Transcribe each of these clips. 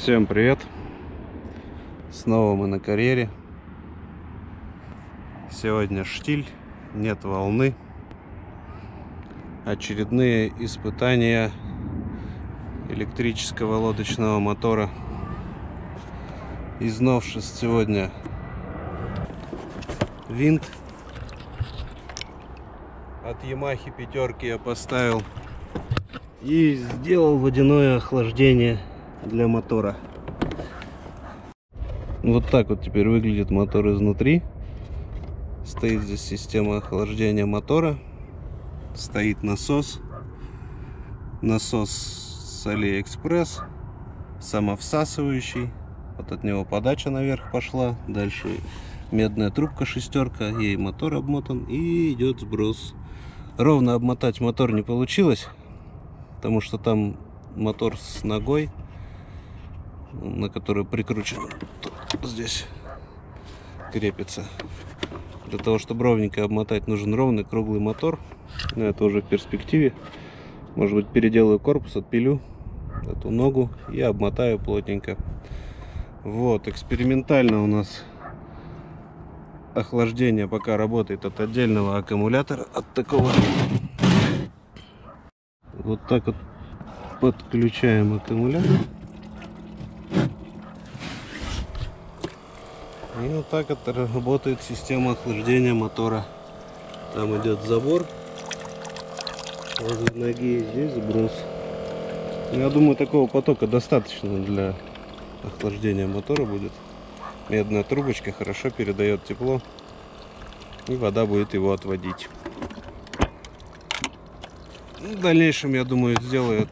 Всем привет! Снова мы на карьере. Сегодня штиль, нет волны. Очередные испытания электрического лодочного мотора. Из новшеств сегодня винт от Ямахи пятерки я поставил и сделал водяное охлаждение для мотора. Вот так вот теперь выглядит мотор изнутри. Стоит здесь система охлаждения мотора. Стоит насос. Насос с AliExpress. Самовсасывающий. Вот от него подача наверх пошла. Дальше медная трубка шестерка. Ей мотор обмотан и идет сброс. Ровно обмотать мотор не получилось, потому что там мотор с ногой, на которую прикручен, здесь крепится. Для того, чтобы ровненько обмотать, нужен ровный круглый мотор. Но это уже в перспективе. Может быть, переделаю корпус, отпилю эту ногу и обмотаю плотненько. Вот, экспериментально у нас охлаждение пока работает от отдельного аккумулятора, от такого. Вот так вот подключаем аккумулятор. И вот так это работает система охлаждения мотора. Там идет забор возле ноги, и здесь сброс. Я думаю, такого потока достаточно для охлаждения мотора будет. Медная трубочка хорошо передает тепло, и вода будет его отводить. В дальнейшем, я думаю, сделаю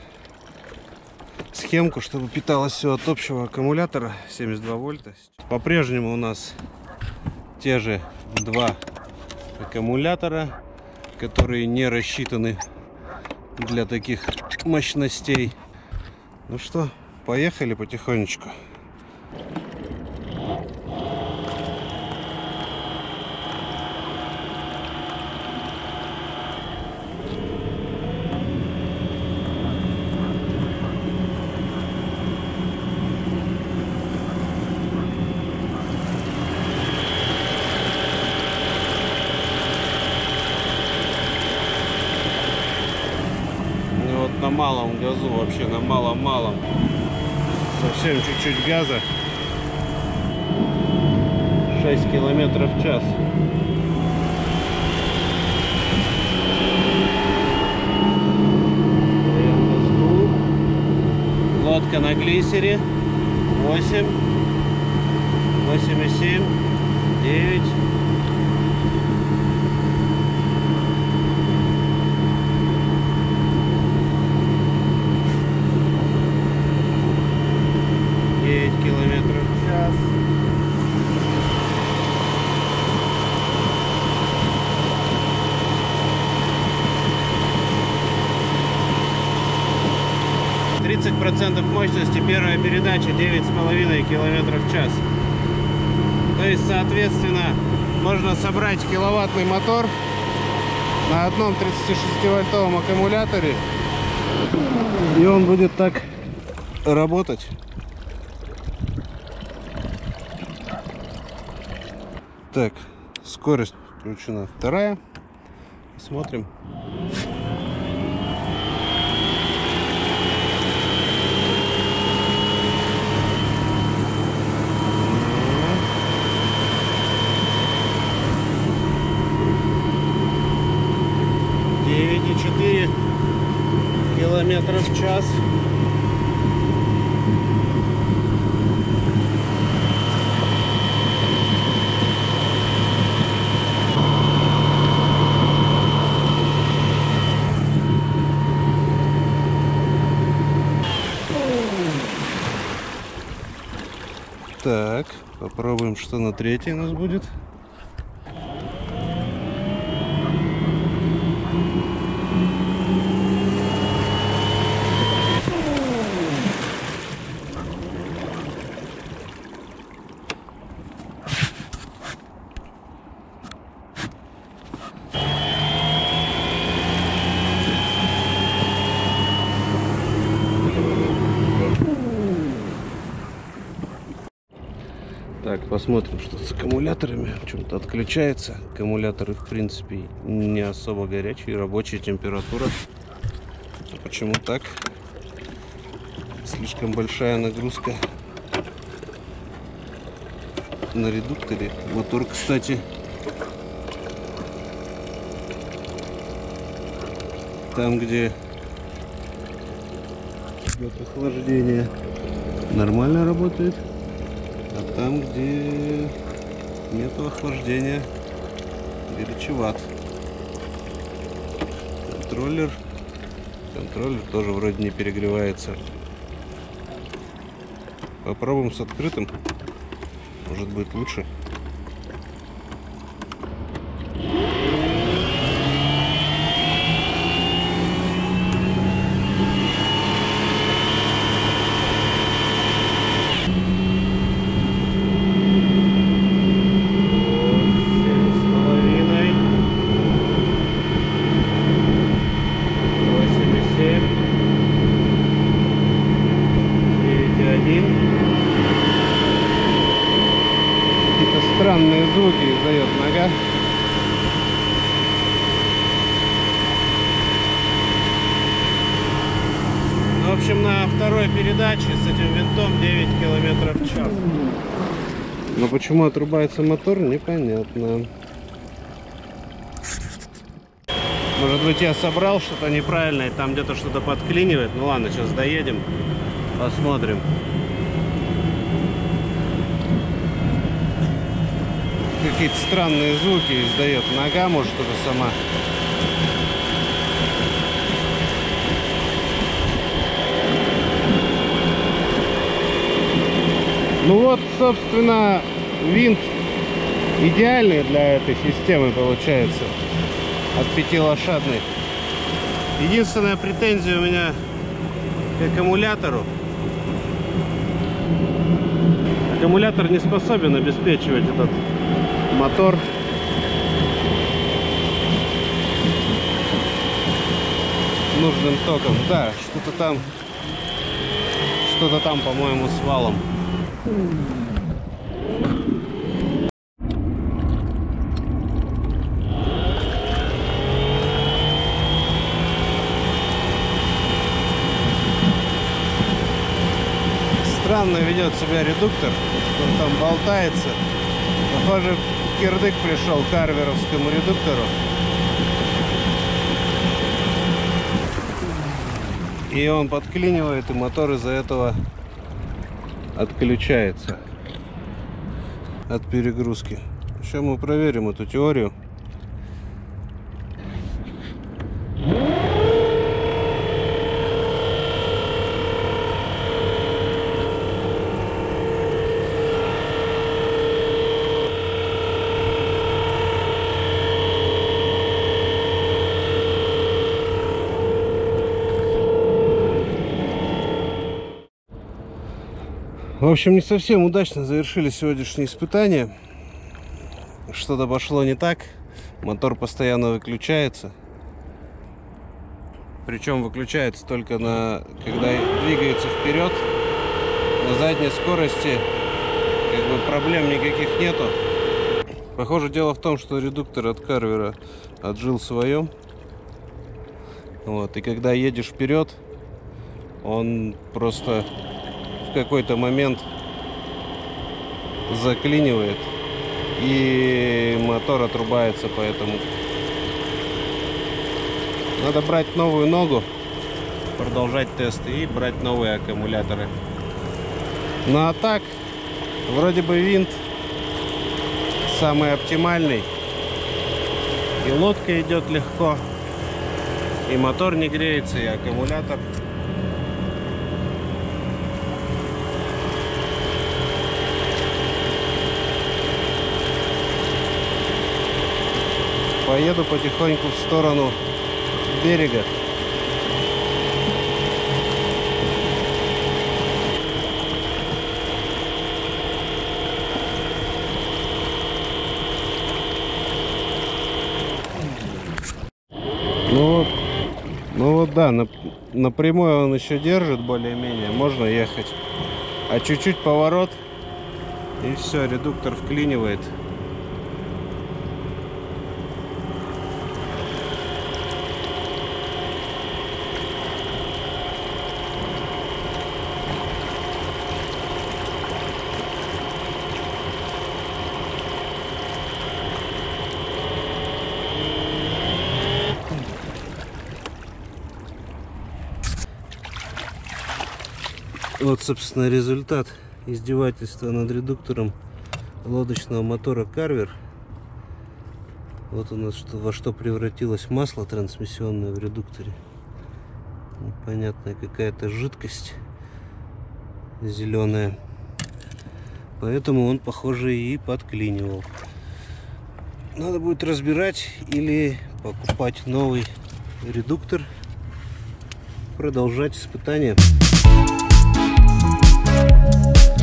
схемку, чтобы питалось все от общего аккумулятора 72 вольта. По-прежнему у нас те же два аккумулятора, которые не рассчитаны для таких мощностей. Ну что, поехали потихонечку. На малом газу, вообще на малом-малом, совсем чуть-чуть газа, 6 километров в час. Лодка на глиссере. 8, 8,7, 9. Километров в час. %30 мощности, первая передача 9,5 километров в час. То есть, соответственно, можно собрать киловаттный мотор на одном 36-вольтовом аккумуляторе, и он будет так работать. Так, скорость включена вторая. Смотрим. — 9,4 километра в час. Так, попробуем, что на третьей у нас будет. Так, посмотрим, что с аккумуляторами. Чем-то отключается. Аккумуляторы, в принципе, не особо горячие. Рабочая температура. А почему так? Слишком большая нагрузка на редукторе. Мотор, кстати, там, где идет охлаждение, нормально работает. А там, где нету охлаждения, горячеват. Контроллер тоже вроде не перегревается. Попробуем с открытым. Может быть лучше. Странные звуки издает нога. В общем, на второй передаче с этим винтом 9 км в час. Но почему отрубается мотор, непонятно. Может быть, я собрал что-то неправильное, там где-то что-то подклинивает. Ну ладно, сейчас доедем, посмотрим. Какие-то странные звуки издает нога, может, что-то сама. Ну вот, собственно, винт идеальный для этой системы получается. От 5-лошадной. Единственная претензия у меня к аккумулятору. Аккумулятор не способен обеспечивать этот мотор нужным током. Да, что-то там, по-моему, с валом. Странно ведет себя редуктор, он там болтается. Похоже, кирдык пришел к карверовскому редуктору. И он подклинивает, и мотор из-за этого отключается от перегрузки. Сейчас мы проверим эту теорию. В общем, не совсем удачно завершили сегодняшние испытания. Что-то пошло не так. Мотор постоянно выключается. Причем выключается только когда двигается вперед. На задней скорости как бы проблем никаких нету. Похоже, дело в том, что редуктор от карвера отжил свое. Вот, и когда едешь вперед, он просто в какой-то момент заклинивает, и мотор отрубается, поэтому надо брать новую ногу, продолжать тесты и брать новые аккумуляторы. Ну а так, вроде бы винт самый оптимальный, и лодка идет легко, и мотор не греется, и аккумулятор. Поеду потихоньку в сторону берега. Ну вот да, на прямой он еще держит более-менее, можно ехать. А чуть-чуть поворот, И все, редуктор вклинивает. Вот, собственно, результат издевательства над редуктором лодочного мотора Carver. Вот у нас во что превратилось масло трансмиссионное в редукторе. Непонятная какая-то жидкость зеленая. Поэтому он, похоже, и подклинивал. Надо будет разбирать или покупать новый редуктор. Продолжать испытания.